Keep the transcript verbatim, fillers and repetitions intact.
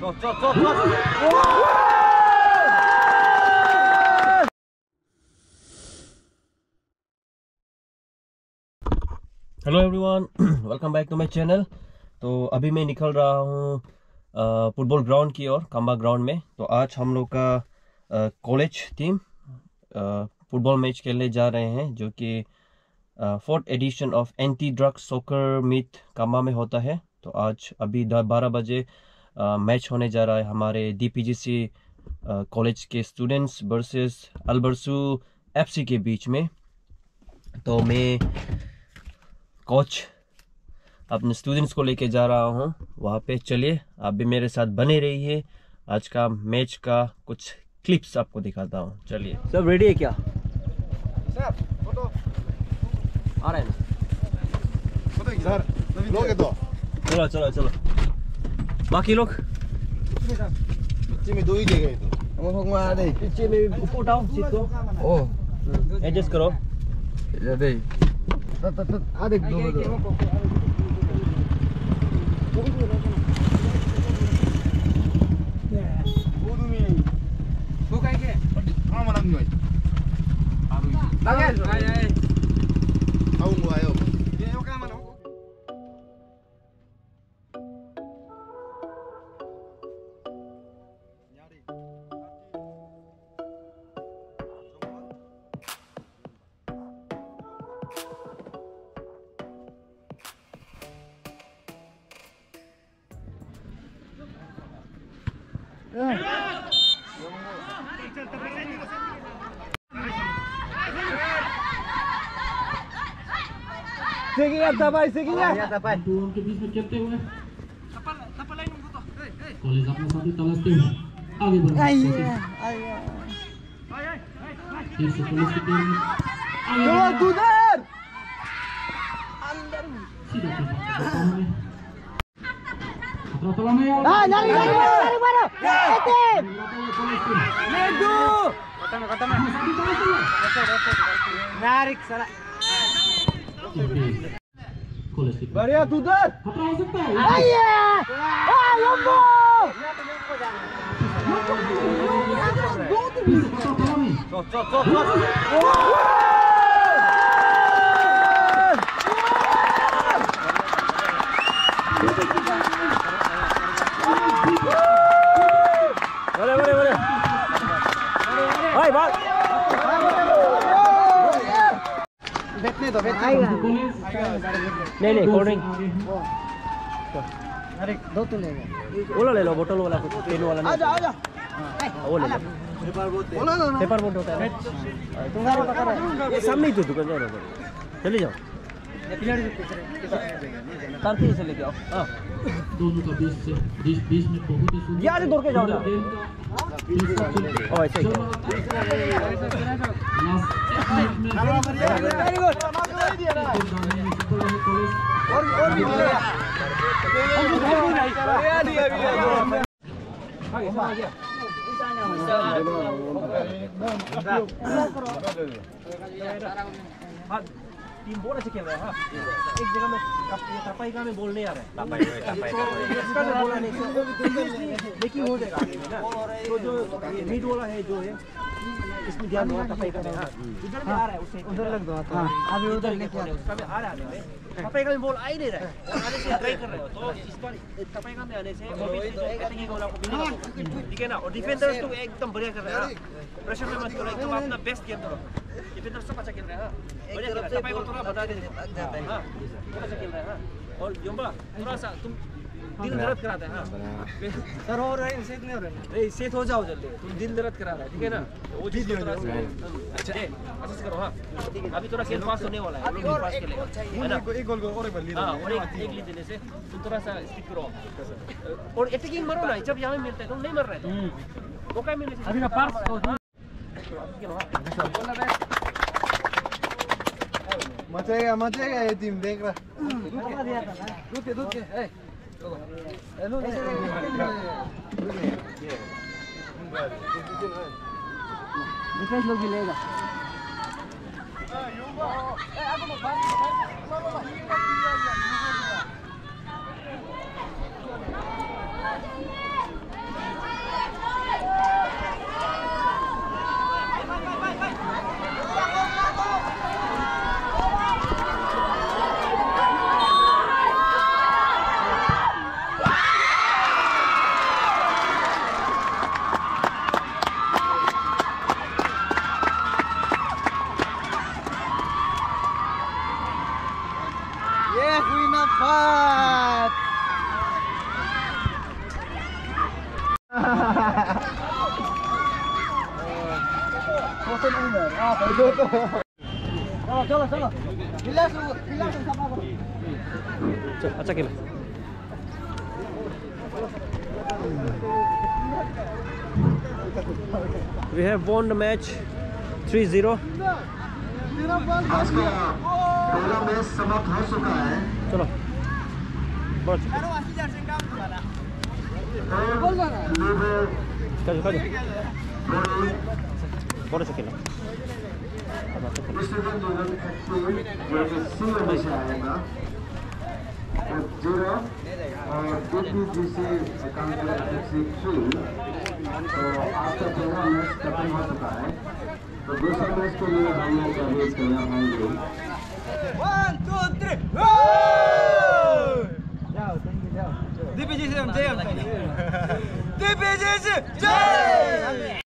Hello everyone, welcome back to my channel. तो अभी मैं निकल रहा हूँ फुटबॉल ग्राउंड की ओर, काम्बा ग्राउंड में। तो आज हम लोग का कॉलेज टीम फुटबॉल मैच खेलने जा रहे हैं, जो कि fourth edition of anti drugs soccer meet Kamba में होता है। तो आज अभी बारह बजे मैच होने जा रहा है हमारे डीपीजीसी कॉलेज के स्टूडेंट्स वर्सेस अल्बर्सू एफसी के बीच में। तो मैं कोच अपने स्टूडेंट्स को लेके जा रहा हूँ वहाँ पे। चलिए आप भी मेरे साथ बने रहिए, आज का मैच का कुछ क्लिप्स आपको दिखाता हूँ। चलिए, सब रेडी है क्या? सर फोटो आ रहा है ना? फोटो सर लोगे तो चलो चलो चलो, बाकी लोग पीछे में दो ही जगह है। तो हम लोग वहाँ दे पीछे में ऊपर उठाओ सीट को, ओ एडजस्ट करो। इधर दे तत तत आ देख दो दो वो काय के हां मनम नोय आगे आए आए आओ वो आयो ये हो का मनो Sige ya tapay, sige ya. Ya tapay. Turun ke बीच में खेलते हुए कॉलेज अपने साथी तलाश टीम आगे बढ़ रही है। फिर से पुलिस की टीम चलो उधर अंदर सीधा खतरा तला में हां नारी नारी नारी मारो एते नेदू कटा में कटा में नारिक साला कॉलेज की बढ़िया तू उधर खतरा हो सकता है। आइए आ लंबो चल चल चल बोले बोले बोले भाई बात बैठने दो बैठने दो नहीं नहीं कोल्ड ड्रिंक अरे दो तो ले गए वो ले लो, बोतल वाला कुछ पेन वाला नहीं। आजा आजा वो ले लो, पेपर बोट बोला ना पेपर बोट होता है तुम्हारे पकड़ ये सामने ही तो दुकान जाओ ना, चले जाओ तारती से लेके आओ। हाँ दोनों का बीच से बीच बीच में बहुत ही सुंदर यार दौड़ के जाओ ना। ओ ऐसे ही वेरी गुड और और भी मिलेगा दिया दिया आगे आ गया। हाँ टीम बहुत अच्छे खेल रहा है। हाँ एक जगह में टपाई का में बोल नहीं आ रहा है, टपाई टपाई इसका में बोला नहीं, लेकिन हो जाएगा आगे में ना। तो जो मिड वाला है जो है इसमें ध्यान दो, टपाई का में। हाँ इधर में आ रहा है, उससे उधर लग दो। हां अभी उधर लेके आ, उसका में आ रहा है, टपाई का में बोल आ ही नहीं रहा है, आने से ट्राई कर रहे हो। तो इस बार टपाई का में आने से अटैकिंग वाला को भी ठीक है ना। और डिफेंडर्स तो एकदम बढ़िया कर रहे हैं, प्रेशर में मत करो, एकदम अपना बेस्ट गेम करो। डिफेंडर सब अच्छा खेल रहा है। हाँ बढ़िया खेल रहा है, टपाई को थोड़ा बता देते हैं। हाँ बहुत अच्छा खेल रहा है। हाँ और योंबा थोड़ा सा तुम दिल दर्द कराता है। हाँ सर हो रहा है सेट नहीं हो रहा है। नहीं सेट हो जाओ जल्दी, तुम दिल दर्द करा रहा है, ठीक है ना। वो चीज थोड़ा सा अच्छा कोशिश करो। हाँ अभी थोड़ा खेल पास होने वाला है, अभी और पास खेलेगा है ना। एक गोल को और एक बल्ली हाँ और एक एक लीड देने से तुम थोड़ा सा स्टिक करो और अटैकिंग मरो ना। जब यहाँ मिलता है तुम नहीं मर रहे तो वो क्या मिलने से अभी का पास मचेगा मचेगा ये टीम देख रहा। रुक के रुक के ए हेलो डिफेंस लोग भी लेगा। queen of heart. Bosan owner. Ah, begitu tuh. Chalo, chalo, chalo. Relax, relax sama aku. चल अच्छा खेला We have won the match three zero. आज का पहला मैच समाप्त हो चुका है. चलो बढ़ चलो चलो बढ़ खेला जीरो और डीपीजी से तो आपका पहला मैच खत्म हो चुका है. तो दूसरा मैच के लिए हम लोग अभी तैयार होंगे. वन टू थ्री जाओ जाओ डीपीजी से हम जय डीपीजी से जय.